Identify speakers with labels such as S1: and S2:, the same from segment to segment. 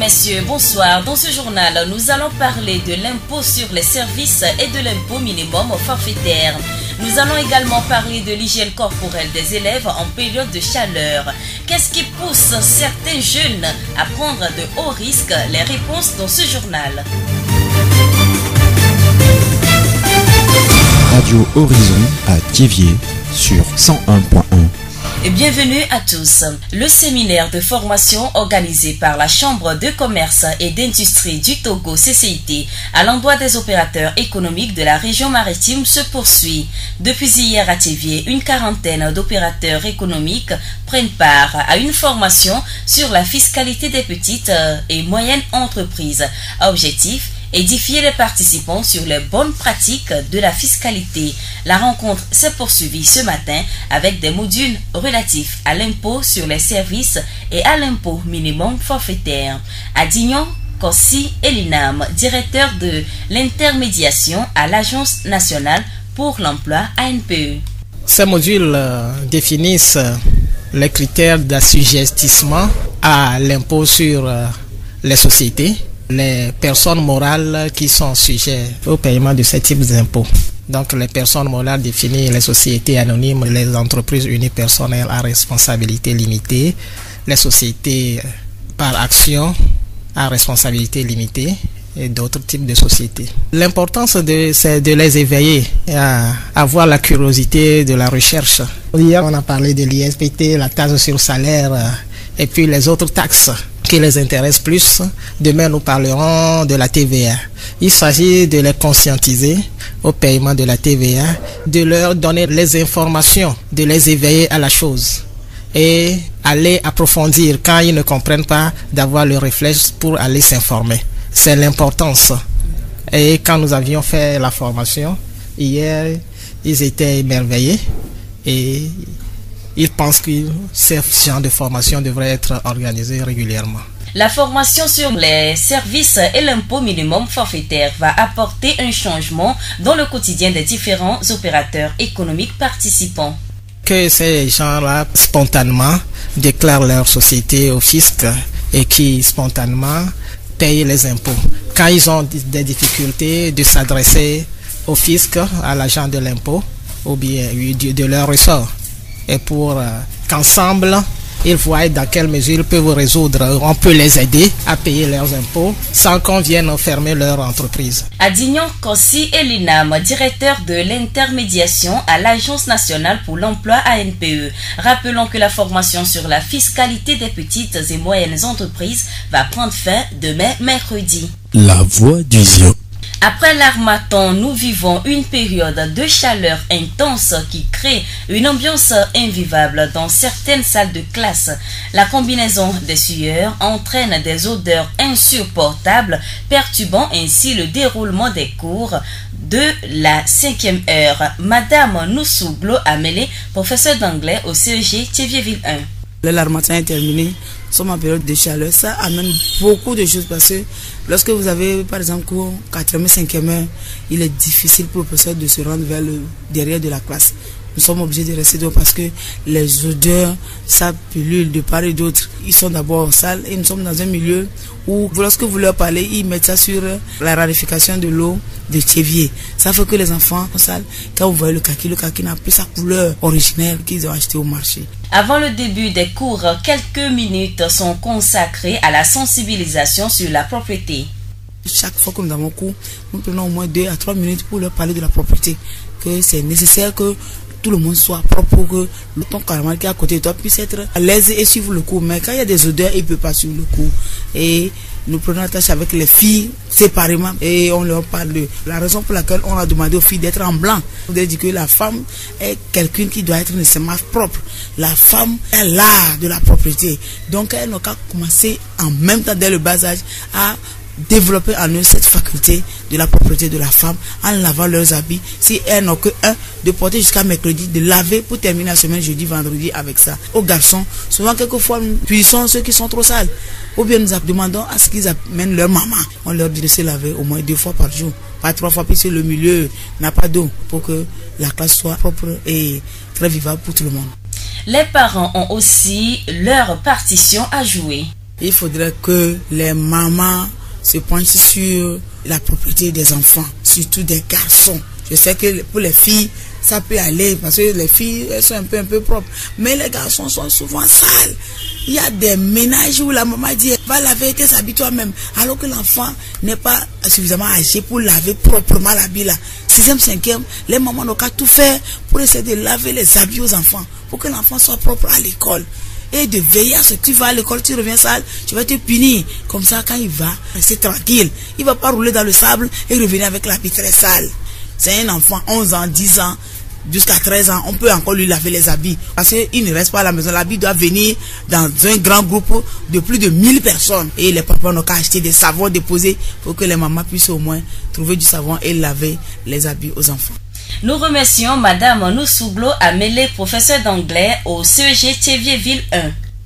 S1: messieurs, bonsoir. Dans ce journal, nous allons parler de l'impôt sur les services et de l'impôt minimum forfaitaire. Nous allons également parler de l'hygiène corporelle des élèves en période de chaleur. Qu'est-ce qui pousse certains jeunes à prendre de hauts risques? Les réponses dans ce journal.
S2: Radio Horizon à Thiéviers sur 101.1.
S1: Et bienvenue à tous. Le séminaire de formation organisé par la Chambre de commerce et d'industrie du Togo CCIT à l'endroit des opérateurs économiques de la région maritime se poursuit. Depuis hier à Thiéviers, une quarantaine d'opérateurs économiques prennent part à une formation sur la fiscalité des petites et moyennes entreprises. Objectif: édifier les participants sur les bonnes pratiques de la fiscalité. La rencontre s'est poursuivie ce matin avec des modules relatifs à l'impôt sur les services et à l'impôt minimum forfaitaire. Adignon Kossi Elinam, directeur de l'intermédiation à l'Agence nationale pour l'emploi ANPE.
S3: Ces modules définissent les critères d'assujettissement à l'impôt sur les sociétés, les personnes morales qui sont sujets au paiement de ce type d'impôts. Donc les personnes morales définissent les sociétés anonymes, les entreprises unipersonnelles à responsabilité limitée, les sociétés par action à responsabilité limitée et d'autres types de sociétés. L'importance c'est de les éveiller à avoir la curiosité de la recherche. Hier on a parlé de l'ISPT, la taxe sur salaire et puis les autres taxes qui les intéressent plus. Demain, nous parlerons de la TVA. Il s'agit de les conscientiser au paiement de la TVA, de leur donner les informations, de les éveiller à la chose et aller approfondir quand ils ne comprennent pas, d'avoir le réflexe pour aller s'informer. C'est l'importance. Et quand nous avions fait la formation, hier, ils étaient émerveillés et ils pensent que ce genre de formation devrait être organisé régulièrement.
S1: La formation sur les services et l'impôt minimum forfaitaire va apporter un changement dans le quotidien des différents opérateurs économiques participants.
S3: Que ces gens-là, spontanément, déclarent leur société au fisc et qui, spontanément, payent les impôts. Quand ils ont des difficultés de s'adresser au fisc, à l'agent de l'impôt, ou bien de leur ressort, et pour qu'ensemble, ils voient dans quelle mesure ils peuvent résoudre. On peut les aider à payer leurs impôts sans qu'on vienne fermer leur entreprise.
S1: Adignon Kossi Elinam, directeur de l'intermédiation à l'Agence nationale pour l'emploi ANPE. Rappelons que la formation sur la fiscalité des petites et moyennes entreprises va prendre fin demain mercredi.
S2: La voix du Zion.
S1: Après l'Harmattan, nous vivons une période de chaleur intense qui crée une ambiance invivable dans certaines salles de classe. La combinaison des sueurs entraîne des odeurs insupportables, perturbant ainsi le déroulement des cours de la 5e heure. Madame Noussouglo Amélé, professeure d'anglais au CEG Thiéviers-Ville 1.
S4: L'Harmattan est terminé, nous sommes en période de chaleur. Ça amène beaucoup de choses parce que lorsque vous avez par exemple cours 4e, 5e heure, il est difficile pour le professeur de se rendre vers le derrière de la classe. Nous sommes obligés de rester dehors parce que les odeurs, ça pullule de part et d'autre. Ils sont d'abord sales et nous sommes dans un milieu où lorsque vous leur parlez, ils mettent ça sur la rarification de l'eau de Thiéviers. Ça fait que les enfants sont sales. Quand vous voyez le kaki n'a plus sa couleur originelle qu'ils ont acheté au marché.
S1: Avant le début des cours, quelques minutes sont consacrées à la sensibilisation sur la propriété.
S4: Chaque fois que nous avons cours, nous prenons au moins 2 à 3 minutes pour leur parler de la propriété. Que c'est nécessaire que tout le monde soit propre pour que ton camarade qui est à côté de toi puisse être à l'aise et suivre le cours. Mais quand il y a des odeurs, il ne peut pas suivre le cours. Et nous prenons la tâche avec les filles séparément et on leur parle de la raison pour laquelle on a demandé aux filles d'être en blanc. On dit que la femme est quelqu'un qui doit être nécessairement propre. La femme est l'art de la propriété. Donc elle n'a qu'à commencer en même temps dès le bas âge à développer en eux cette faculté de la propriété de la femme en lavant leurs habits. Si elles n'ont que un, de porter jusqu'à mercredi, de laver pour terminer la semaine jeudi, vendredi avec ça. Aux garçons, souvent quelquefois nous punissons ceux qui sont trop sales. Ou bien nous demandons à ce qu'ils amènent leur maman. On leur dit de se laver au moins 2 fois par jour, pas 3 fois, puisque le milieu n'a pas d'eau pour que la classe soit propre et très vivable pour tout le monde.
S1: Les parents ont aussi leur partition à jouer.
S4: Il faudrait que les mamans se penchent sur la propriété des enfants, surtout des garçons. Je sais que pour les filles, ça peut aller parce que les filles, elles sont un peu propres. Mais les garçons sont souvent sales. Il y a des ménages où la maman dit va laver tes habits toi-même, alors que l'enfant n'est pas suffisamment âgé pour laver proprement l'habit là. 6e, 5e, les mamans n'ont qu'à tout faire pour essayer de laver les habits aux enfants, pour que l'enfant soit propre à l'école. Et de veiller à ce que tu vas à l'école, tu reviens sale, tu vas te punir. Comme ça, quand il va, rester tranquille. Il ne va pas rouler dans le sable et revenir avec l'habit très sale. C'est un enfant, 11 ans, 10 ans, jusqu'à 13 ans, on peut encore lui laver les habits. Parce qu'il ne reste pas à la maison. L'habit doit venir dans un grand groupe de plus de 1000 personnes. Et les papas n'ont qu'à acheter des savons déposés pour que les mamans puissent au moins trouver du savon et laver les habits aux enfants.
S1: Nous remercions Madame Noussouglo Amélé, professeure d'anglais au CEG Thiévié Ville 1.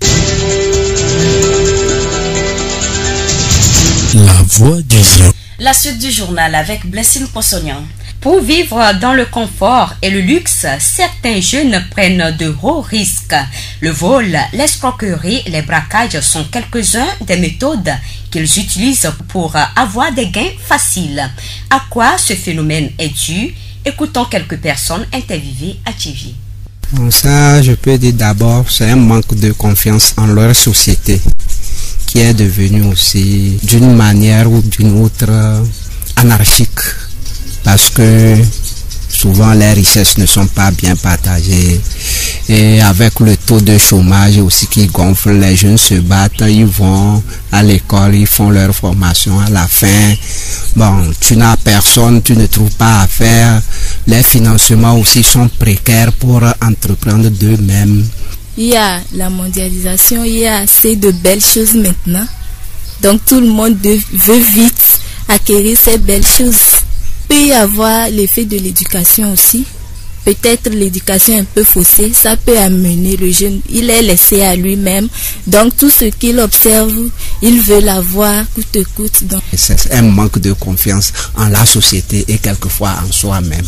S2: La voix du Zion.
S1: La suite du journal avec Blessing Possognan.
S5: Pour vivre dans le confort et le luxe, certains jeunes prennent de hauts risques. Le vol, l'escroquerie, les braquages sont quelques-uns des méthodes qu'ils utilisent pour avoir des gains faciles. À quoi ce phénomène est dû? Écoutons quelques personnes interviewées à Thiévié.
S6: Bon, ça, je peux dire d'abord, c'est un manque de confiance en leur société qui est devenu aussi d'une manière ou d'une autre anarchique. Parce que souvent les richesses ne sont pas bien partagées et avec le taux de chômage aussi qui gonfle, les jeunes se battent, ils vont à l'école, ils font leur formation, à la fin, bon, tu n'as personne, tu ne trouves pas à faire, les financements aussi sont précaires pour entreprendre d'eux-mêmes.
S7: Il y a la mondialisation, il y a assez de belles choses maintenant, donc tout le monde veut vite acquérir ces belles choses. Il peut y avoir l'effet de l'éducation aussi. Peut-être l'éducation un peu faussée, ça peut amener le jeune, il est laissé à lui-même. Donc tout ce qu'il observe, il veut l'avoir coûte que coûte. Donc
S6: c'est un manque de confiance en la société et quelquefois en soi-même.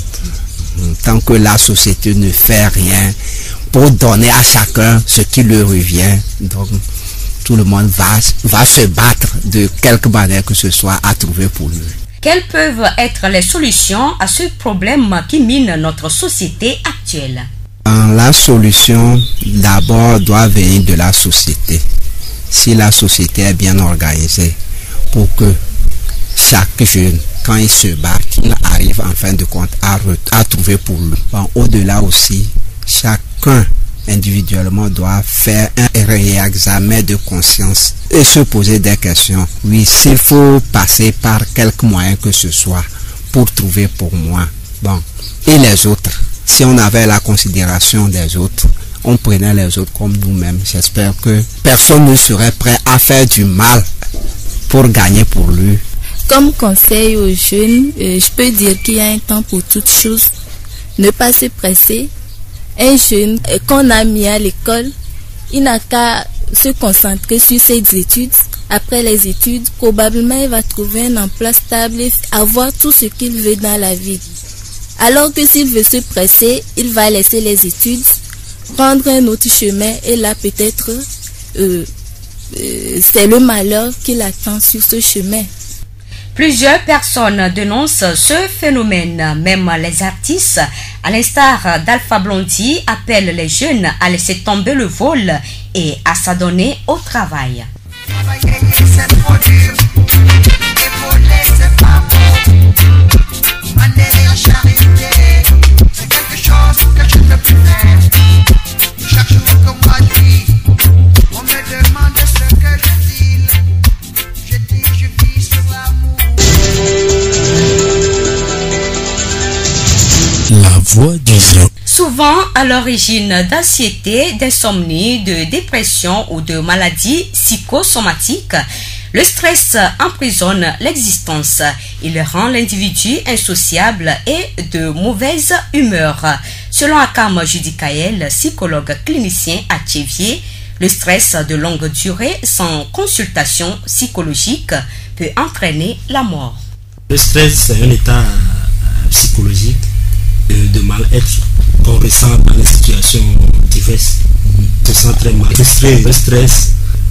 S6: Tant que la société ne fait rien pour donner à chacun ce qui lui revient, donc tout le monde va se battre de quelque manière que ce soit à trouver pour lui.
S5: Quelles peuvent être les solutions à ce problème qui mine notre société actuelle?
S6: La solution, d'abord, doit venir de la société. Si la société est bien organisée, pour que chaque jeune, quand il se bat, qu'il arrive en fin de compte à trouver pour lui. Bon, au-delà aussi, chacun individuellement doit faire un réexamen de conscience et se poser des questions. Oui, s'il faut passer par quelque moyen que ce soit pour trouver pour moi. Bon, et les autres, si on avait la considération des autres, on prenait les autres comme nous-mêmes. J'espère que personne ne serait prêt à faire du mal pour gagner pour lui.
S7: Comme conseil aux jeunes, je peux dire qu'il y a un temps pour toutes choses. Ne pas se presser. Un jeune qu'on a mis à l'école, il n'a qu'à se concentrer sur ses études. Après les études, probablement il va trouver un emploi stable et avoir tout ce qu'il veut dans la vie. Alors que s'il veut se presser, il va laisser les études, prendre un autre chemin et là peut-être c'est le malheur qui l'attend sur ce chemin.
S5: Plusieurs personnes dénoncent ce phénomène. Même les artistes, à l'instar d'Alpha Blondy, appellent les jeunes à laisser tomber le vol et à s'adonner au travail.
S2: Voix du Zion.
S5: Souvent à l'origine d'anxiété, d'insomnie, de dépression ou de maladies psychosomatiques, le stress emprisonne l'existence. Il rend l'individu insociable et de mauvaise humeur. Selon Akam Judikael, psychologue clinicien à Thiévié, le stress de longue durée sans consultation psychologique peut entraîner la mort.
S8: Le stress, c'est un état psychologique de mal-être qu'on ressent dans les situations diverses. On se sent très mal. Le stress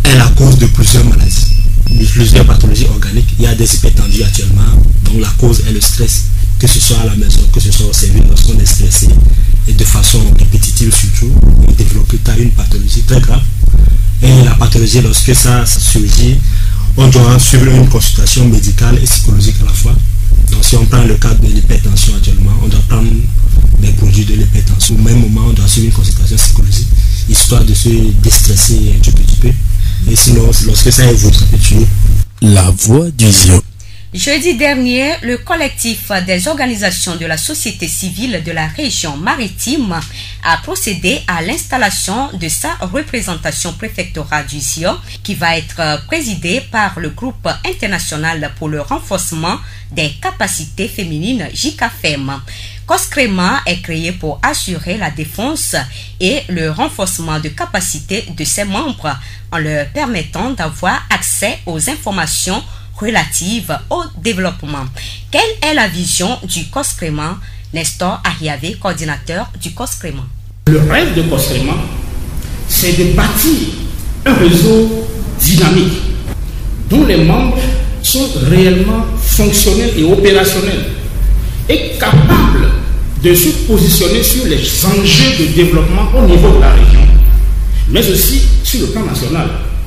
S8: est la cause de plusieurs maladies, de plusieurs pathologies organiques. Il y a des hypertendus actuellement, donc la cause est le stress, que ce soit à la maison, que ce soit au service, lorsqu'on est stressé et de façon répétitive surtout, on développe une pathologie très grave. Et la pathologie, lorsque ça surgit, on doit suivre une consultation médicale et psychologique à la fois. Donc si on prend le cas de l'hypertension actuellement, on doit prendre des produits de l'hypertension. Au même moment, on doit suivre une consultation psychologique, histoire de se déstresser un tout petit peu. Et sinon, lorsque ça évolue, ça peut tuer.
S2: La voix du Zion.
S5: Jeudi dernier, le collectif des organisations de la société civile de la région maritime a procédé à l'installation de sa représentation préfectorale du Zion qui va être présidée par le groupe international pour le renforcement des capacités féminines JICAFEM. COSCREMA est créé pour assurer la défense et le renforcement de capacités de ses membres en leur permettant d'avoir accès aux informations relatives au développement. Quelle est la vision du COSCREMA? Nestor Ariave, coordinateur du COSCREMA.
S9: Le rêve de COSCREMA, c'est de bâtir un réseau dynamique dont les membres sont réellement fonctionnels et opérationnels et capables de se positionner sur les enjeux de développement au niveau de la région, mais aussi sur le plan national.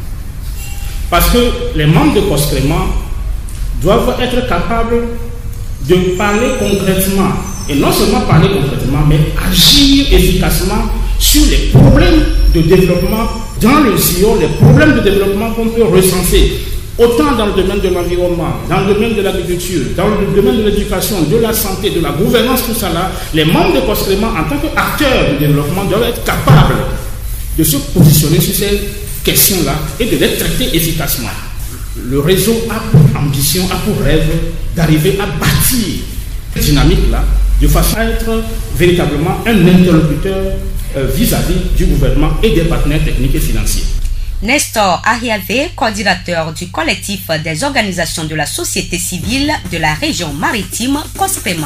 S9: Parce que les membres de COSCREMA doivent être capables de parler concrètement, et non seulement parler concrètement, mais agir efficacement sur les problèmes de développement dans le Zion, les problèmes de développement qu'on peut recenser, autant dans le domaine de l'environnement, dans le domaine de l'agriculture, dans le domaine de l'éducation, de la santé, de la gouvernance, tout ça là. Les membres de COSCREMA, en tant qu'acteurs du développement, doivent être capables de se positionner sur ces questions-là et de les traiter efficacement. Le réseau a pour ambition, a pour rêve d'arriver à bâtir cette dynamique-là de façon à être véritablement un interlocuteur vis-à-vis du gouvernement et des partenaires techniques et financiers.
S5: Nestor Ariave, coordinateur du collectif des organisations de la société civile de la région maritime COSCREMA.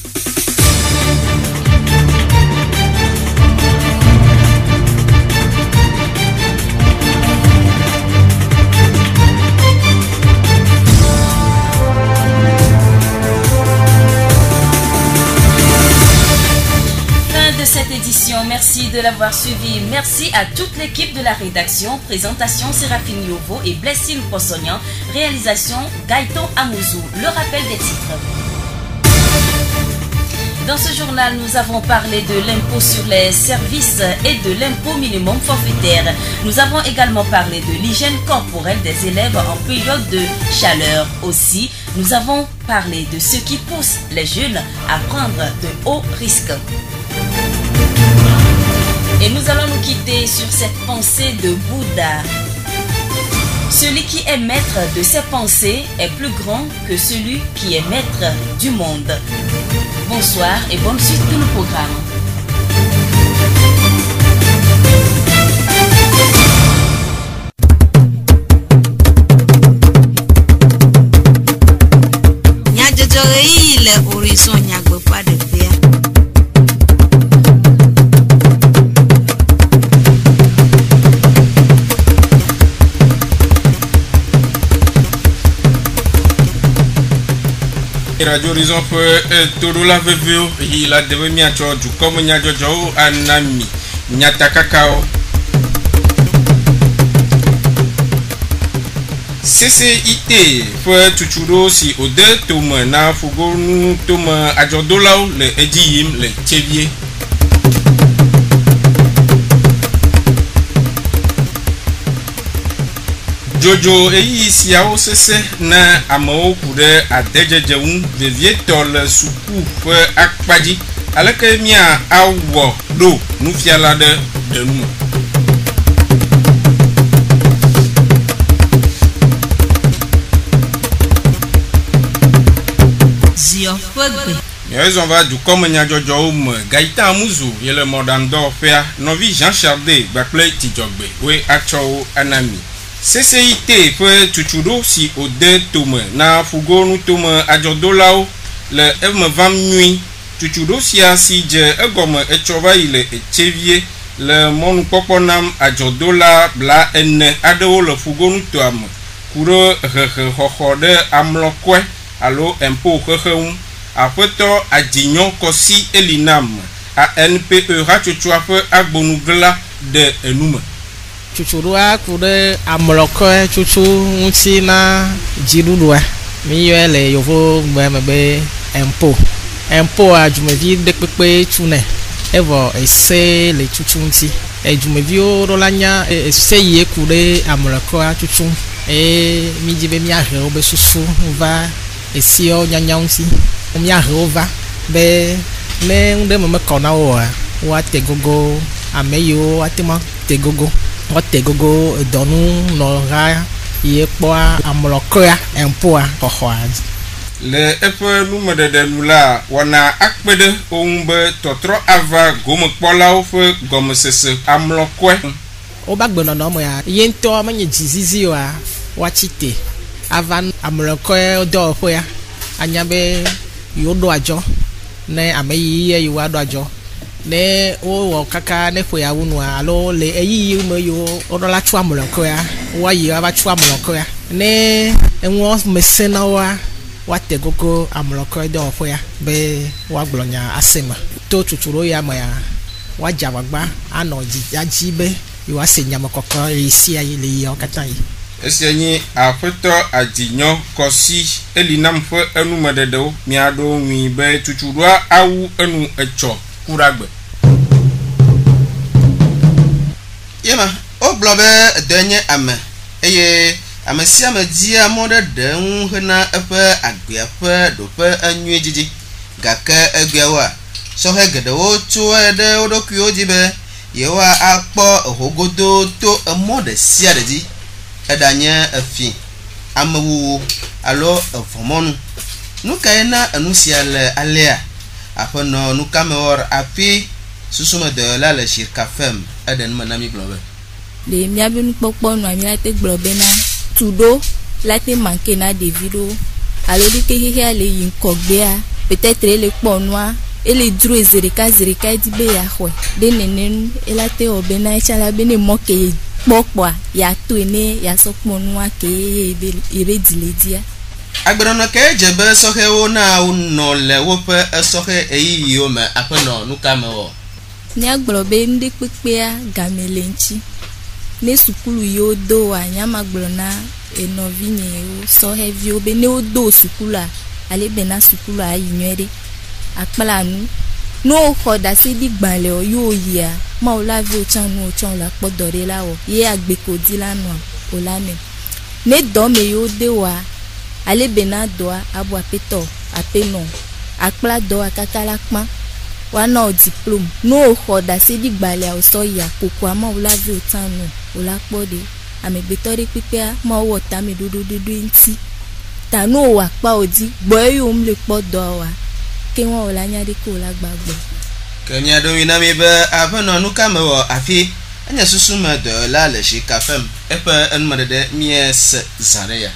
S1: Cette édition, merci de l'avoir suivi. Merci à toute l'équipe de la rédaction. Présentation Séraphine Yovo et Blessine Possognan. Réalisation Gaëtan Amouzou. Le rappel des titres. Dans ce journal, nous avons parlé de l'impôt sur les services et de l'impôt minimum forfaitaire. Nous avons également parlé de l'hygiène corporelle des élèves en période de chaleur. Aussi, nous avons parlé de ce qui pousse les jeunes à prendre de hauts risques. Et nous allons nous quitter sur cette pensée de Bouddha. Celui qui est maître de ses pensées est plus grand que celui qui est maître du monde. Bonsoir et bonne suite de nos programmes.
S10: Radio Horizon peut tout la vevio il a devenu miacho du comme nyajojo anami nyata kakao CCIT peut tuchuro si au deux tomes na fugonu tome ajodolau le ediyim le tchevier Jojo eyi siao sese na amao kude adejejeun vevietol suku fe akpaji aleke mia awo do nufiala de nu
S5: Zion Fogbe.
S10: Mais on va du comme Nyajojo Gaïta Amouzou et le modern d'Orphea Novi Jean Chardé Bakley Tijogbe we Acho Anami CCIT peut tuchudo si au deux tomes na fugo nous tome ajodolao le m20 nuit tuchudo si je egome echova il est chevier le mɔnukpɔkpɔ nam adzɔdola bla ene aɖewo le fugonutoa me ku ɖe hehexɔxɔ ɖe amlɔkɔe alo impôt xexe ŋu. Aƒetɔ Adinyo Kɔsi Elinam ANPE hatsotsoa ƒe agbonugla de enume.
S3: Tsotsoɖoa ku ɖe amlɔkɔe tsotso ŋuti na dziɖuɖua. Miyɔe le yovo gbe me be impôt. Impôt a dzumevi ɖe kpekpe tune. Evɔ ese le tsotso ŋuti. Dzumeviwo ɖo la nya ese yi ku ɖe amlɔkɔa tsotso. Mi dzi be miahe wobe susu va esiwo nyanya ŋuti. Miahe wo va be ne ŋɖe me mekɔ na wo oa woate gogo ame yiwo ate ma te gogo. Wote gogo dɔnu nɔha yi kpɔa amlɔkɔa impoa xɔxɔa.
S10: Le eƒe numeɖeɖe nu la wɔna akpe ɖe wo ŋu be tɔtrɔ ava gomekpɔlawo ƒe gɔmesese amlɔkɔe.
S3: Wobe agbenɔnɔ mea ye ŋutɔ menye dzizizi oa woatsi te ava amlɔkɔe dɔwɔƒea anya be yewo ɖo adzɔ ne ame yiyi ye yewo aɖo adzɔ ne wowɔ kaka ne ƒe yawu nua alo le eyiyi me yiwo woɖo la tso amlɔkɔea woayi ava tso amlɔkɔea ne eŋua me se na woa woate gogo amlɔkɔe dɔwɔƒea be woagblɔ nya aseme to tsotsoɖo ya mea woadze agbagba anɔ dzidzi be yewoase nyamekɔkɔ yi sia yi le yiawo katã yi.
S10: Esia nye Aƒetɔ Adinyo Kɔsi Elinam ƒe enumeɖeɖewo miaɖo ŋui be tsotsoɖoa awu enu etsɔ ku ɖagbe.
S11: Yema, wogblɔ be eɖe nye ame eye ame sia ame dia mɔ ɖe ɖe ŋu hena eƒe agbea ƒe ɖoƒe enyui dzidzi gake egbeawoa sɔhe geɖewo tso ɖe wo ɖokuiwo dzi be yewoa akpɔ ehogodo to emɔ ɖe sia ɖe dzi eɖanye efi amewuwo alo evɔmɔnu. Nu kae na enu sia le alea aƒenɔ nukamewɔr afi susumedɔyɔla le Shirkafem eɖe nume na mi gblɔ be
S7: le miabe nukpɔkpɔ nua mi la te gblɔ bena tuɖo la te manke na ɖevi ɖewo alo ɖeke xexea le yi ŋkɔgbea peut-être ele kpɔ nua ele dzro eze ɖeka edi be yaxɔe ɖe nene nu ela te wɔ bena etsa la be ne mɔ ke ye kpɔ kpɔa yatoe ne yasɔ kpɔ nua ke ebe di le dia.
S11: Agbenɔnɔ ke dze be sɔhewo na wonɔ le woƒe esɔhe eyiyiwo me aƒenɔ nukamewɔ.
S7: Miagblɔ be ŋɖe kpekpea game le ŋtsi ne sukulu yiwo do wa nyamagblɔ na enɔvinyewo sɔheviwo be ne wodo sukulua ale bena sukulua ayi nyuie ɖe akpla nu ne woxɔ ɖase ɖi gbalẽ o yewo yia mawo la vi wotsã nu wotsã la kpɔ dɔ ɖe la wɔ ye agbe ko di la nua o la me ne dɔ me yiwo de wa ale bena dɔa abo aƒetɔ aƒenɔ akpla dɔa kaka la kpa wana o diplôme ne woxɔ ɖase ɖi gbalẽa wosɔ yia kokoa mawo la vi wotsã nu o la kpɔ ɖe amegbetɔ ɖe kpekpea mawo wɔ tame ɖoɖoɖoɖo ŋuti ta ne wowɔ akpa o dzi gbɔ eye wom le kpɔ dɔa wa ke wọn wòle anya ɖe ko wòle agbagbe.
S11: Ke miaɖo mi na mi be aƒenɔ nukamewɔ afi enye susume dɔyɔla le Shirkafem eƒe enumeɖeɖe miese zã ɖe ya.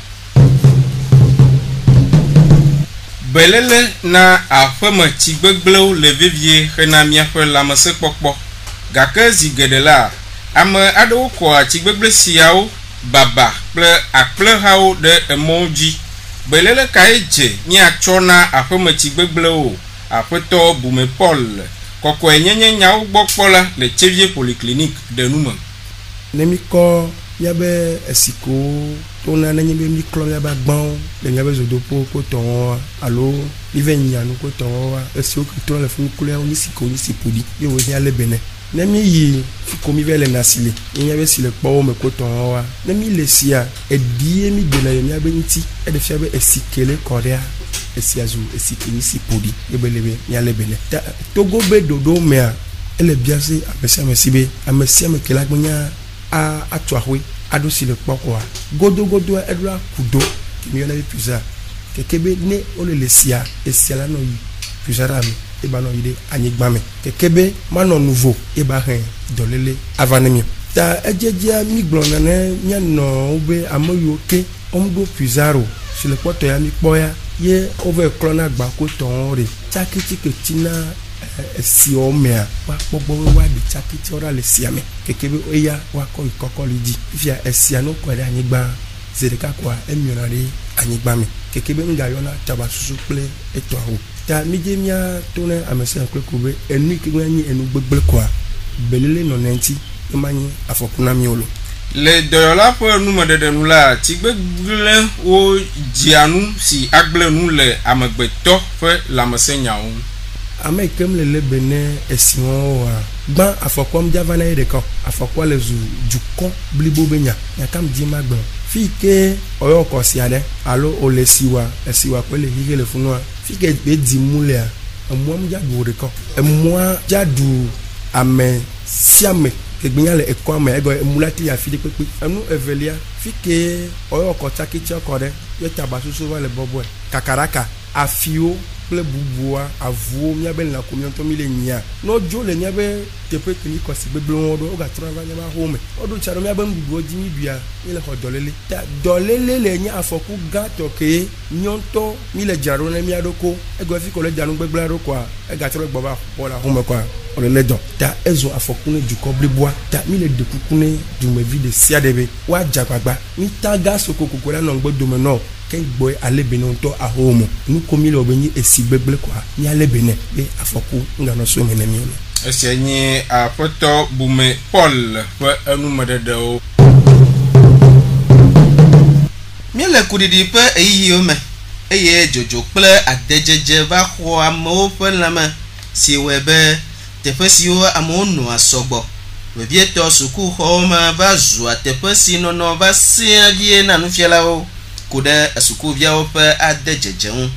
S10: Belele na aƒeme tsi gbegblẽwo le vevie hena miaƒe lãmesẽkpɔkpɔ gake zi geɖe la ame aɖewo kɔa tsi gbegblẽ siawo baba kple akplẽhawo ɖe emɔwo dzi. Belele kae dze miatsɔ na aƒeme tsi gbegblẽwo aƒetɔ Bume Paul kɔkɔe nyenye nyawo gbɔ kpɔ la le Tsevier Polyclinique de nume.
S12: Ne mi kɔ miabe esiko to na ne be mi klɔ miabe agbãwo le miabe zodoƒo ko tɔwɔwa alo mi ve nyanu ko tɔwɔwa esiwo trɔ le funukuluia wo nisiko nisi ƒoɖi ye wo hia le bene. Ne mi yi fiko mi ve le nasi le ye miabe si le kpɔwo me ko tɔwɔwa ne mi le sia edie mi gbena le miabe ŋuti eɖe fia be esike le kɔ ɖea esia zu esike nisi ƒoɖi ye be le be miale bene. Togo be ɖoɖo mea ele biase ame sia be ame sia ame ke la gbenya atu ahoe aɖo si le kpɔ kɔa godogodo eɖo akudo mi yɔna be puza keke be ne wole le sia esia la nɔ yi puza ɖa me eba nɔ yi ɖe anyigba me keke be manɔ nuvo eba hɛ dɔlele ava ne mi ta edzedzia mi gblɔ nane mianɔ wobe ame yiwo ke wɔm ɖo puza si le kpɔtɔ ya mi kpɔ ya ye wove klɔ na agba ko tɔwo ɖe tsakitsike tina esi o mea wa gbogbo wa di chakiti ora le siame kekebe oya wa ko ikoko lidi fia esia no ko da nyigba zereka kwa emiona re anyigba mi kekebe nga yona taba susu ple eto awo ta mijemia tone amese akle kube enu ikigwanyi enu gbegble kwa belele no nenti imani afokuna miolo
S10: le doyola po nu de nu la ti gbegble o jianu si agble nu le amegbeto fe lamesenya o
S12: ame kem le bene esion wa gba afokom javana ede kan afokwa le zu juko blibo benya ya kam di magbo fike oyo ko si ade alo ole siwa esiwa pele hige le funwa fike be di mule a emwam jadu de kan emwa jadu ame siame kegbinya le ekwa ego emulati ya fide pepe anu evelia fike oyo ko takichi okode yeta basusu wa le bobo kakaraka afio ple bubua avuo miabe na komiento mile nya no jo le nyabe tepe kini ko si beblo odo ga trava nya ma home odo charo miabe mbugo jimi bia ile ho dolele ta dolele le nya afoku gato ke nyonto mile jaro na miadoko ego fi ko le janu gbegble ro kwa e ga tro gboba bola home kwa ole le don ta ezo afoku ne juko bleboa ta mile de kukune du me vide siadebe wa jagbagba mi taga sokoko la no gbodo me no ken boy alebene to ahomo nu komi lo benyi esi gbegble kwa ni alebene be afoku ngano so ngene mi ole
S10: esenyi apoto bume Paul wa anu madede o
S11: mi le kudidi pe eyi o me eye jojo ple adejeje ba ho amo pe lama si webe tefesi o amo nu asogbo we bieto suku ho ma ba zu atefesi no no ba si avie na nu fiela o kude asuku via ope adejejeun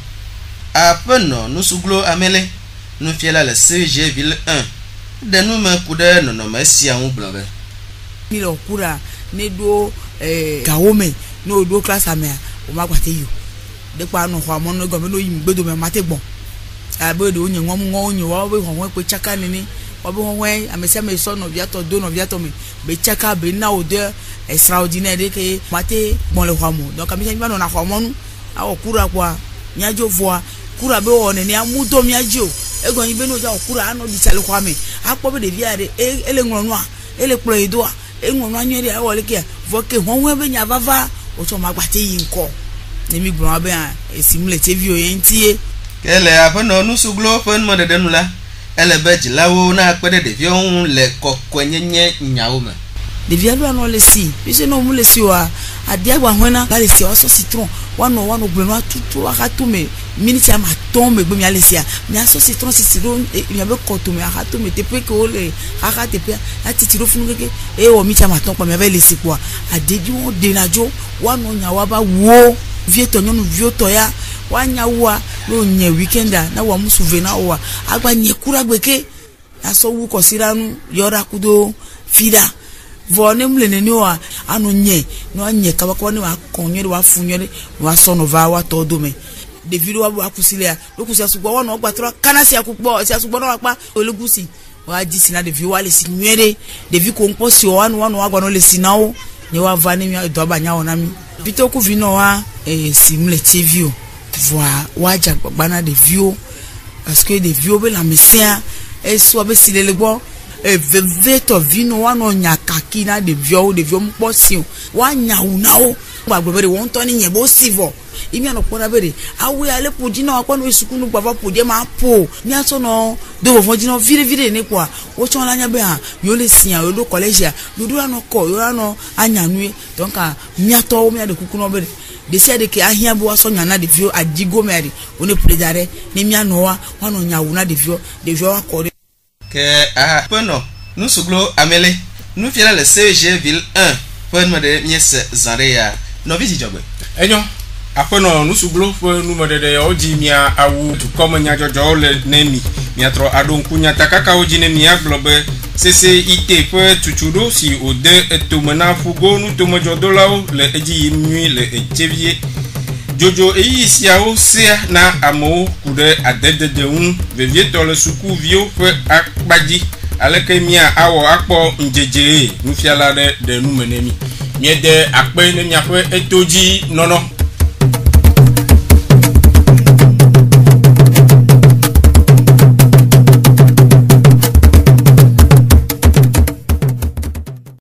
S11: apeno nusuglo amele nu fiela le CG ville 1 de nu me kude no no mesi an blobe
S4: ni lo kura ne do gawome no do class amea o magbate yo de pa no ho amono go me no yim gbedo me mate gbon abedo onye nwom onye wa we ho pe chaka nini obi ho we amese me so no biato do no biato me be chaka be na o de extraordinaire ke mate bon le homo donc amisa ba no na homo nu awo kura kwa nyajo voa kura be o ne amudo miajo ego yin be no ja kura ano di chale kwa me apo be de viare ele ngronu a ele pro edo a enwonu anyu e wo le ke voke ho we be nya vava o so magbate yin ko nemi gbon abe a esimule tv o yen tie
S11: kele afano nusuglo fen mo de denula ele beji lawo na pede de vion le kokwenyenye nyawo me
S4: de vialo no le si bise no mu le si wa adia gba hona la le si o so citron wano gbenu atutu aka to me minute am atom gbe mi ale si a mi aso citron citron mi abe ko to me aka to me te pe ko le aka te pe ati tiro funu keke e o mi chama ton pa mi abe le si kwa adeju o de najo wano nyawa ba wo vie to nyonu vie to ya wanya wa no nye weekenda na wa musuvena wa agba nye kura gbeke aso wu ko siranu yora kudo fida vone mlene ni wa anu nye no nye kabako ni wa konye wa funye wa sono va wa todo me de video wa kusile lo kusia sugbo wona ogba tro kana si akugbo si asugbo na pa olugusi wa ji sina de video wa le si nwere de vi ko npo si wa wa gba no le si nawo ni wa va ni mi do ba nya wona mi bitoku vino wa simule tv voa waja bana de vieux parce que des vieux be la mesia e so be silele gbo veto vino wa no nyaka kina de vieux mpo si wa nyawu nawo gbagbo bere won to ni yebo sivo imi ano pora bere awe ale poji na wa kwa no sukunu gbava poje ma po ni aso no do voji no vire ni kwa wo chon la nya be ha yo le sian yo do college yo do ano ko yo ano anyanu donc nyato mi ade kuku no bere de said que ahia bo so nyana de vio adigo meri oni predare ni mia noa wano nyawu na de vio akore
S11: ke peno nu suglo amele nu fiela le CG ville 1 pen made miese zaria no visi jogbe
S10: enyo apeno nu suglo fo nu made de oji mia awu to come nya jojo le nemi mia tro adon kunya takaka oji ne mia globe CCIT fo tuchudo si ode etomena fugo nu tomojo dolao le eji yimui le ejevie jojo eyi siao se na amo kude adedede un vevie to le suku vio fo akpaji aleke mia awo akpo njeje nu fiala de nu menemi miede akpe ne mia fo etoji nono